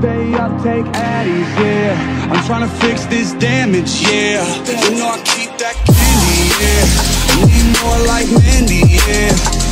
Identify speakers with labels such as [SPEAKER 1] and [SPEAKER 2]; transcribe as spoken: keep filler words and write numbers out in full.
[SPEAKER 1] stay up, take Addies, yeah. I'm tryna fix this damage, yeah. You know I keep that candy, yeah. I need more like Mandy, yeah.